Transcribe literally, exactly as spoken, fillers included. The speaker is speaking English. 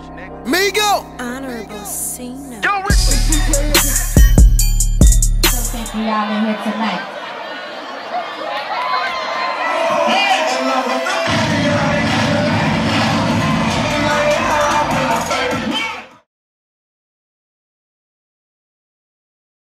Migo! Honorable Cena. So thank you y'all in here tonight.